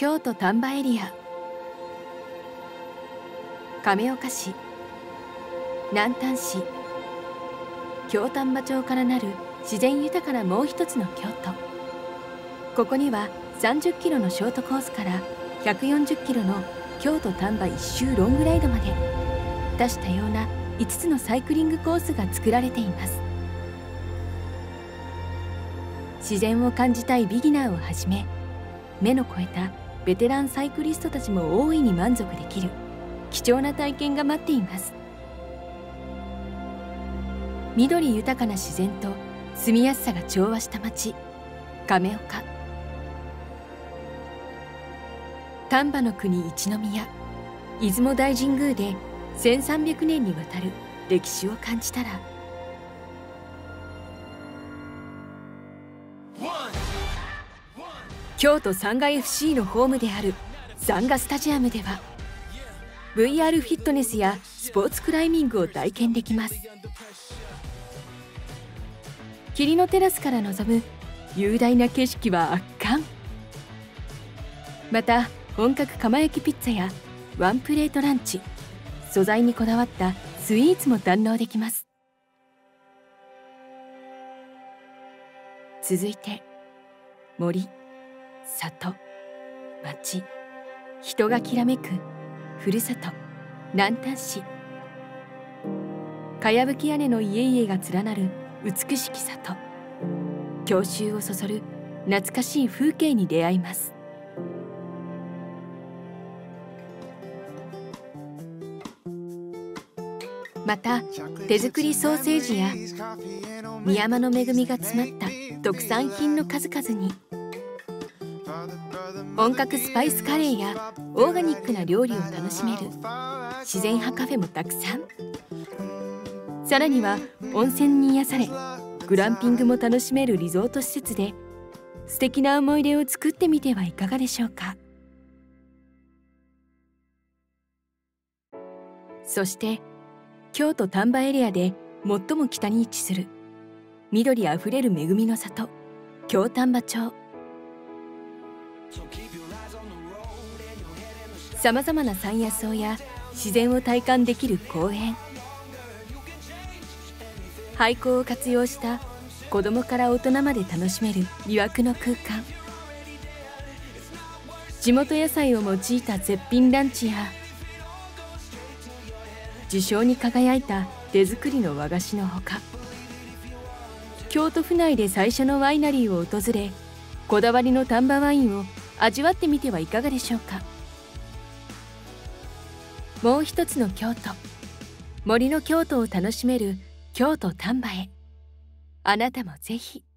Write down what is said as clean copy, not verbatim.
京都丹波エリア、亀岡市、南丹市、京丹波町からなる自然豊かなもう一つの京都。ここには30キロのショートコースから140キロの京都丹波一周ロングライドまで、多種多様な5つのサイクリングコースが作られています。自然を感じたいビギナーをはじめ、目の肥えたベテランサイクリストたちも大いに満足できる貴重な体験が待っています。緑豊かな自然と住みやすさが調和した町、亀岡。丹波の国一宮、出雲大神宮で1300年にわたる歴史を感じたら、京都サンガ FC のホームであるサンガスタジアムでは VR フィットネスやスポーツクライミングを体験できます。霧のテラスから望む雄大な景色は圧巻。また本格釜焼きピッツァやワンプレートランチ、素材にこだわったスイーツも堪能できます。続いて森、里、町、人がきらめくふるさと南丹市。かやぶき屋根の家々が連なる美しき里、郷愁をそそる懐かしい風景に出会います。また手作りソーセージや美山の恵みが詰まった特産品の数々に、本格スパイスカレーやオーガニックな料理を楽しめる自然派カフェもたくさん。さらには温泉に癒されグランピングも楽しめるリゾート施設で素敵な思い出を作ってみてはいかがでしょうか。そして京都丹波エリアで最も北に位置する緑あふれる恵みの里、京丹波町。さまざまな山野草や自然を体感できる公園、廃校を活用した子どもから大人まで楽しめる魅惑の空間、地元野菜を用いた絶品ランチや受賞に輝いた手作りの和菓子のほか、京都府内で最初のワイナリーを訪れこだわりの丹波ワインを味わってみてはいかがでしょうか。もう一つの京都、森の京都を楽しめる京都丹波へ、あなたもぜひ。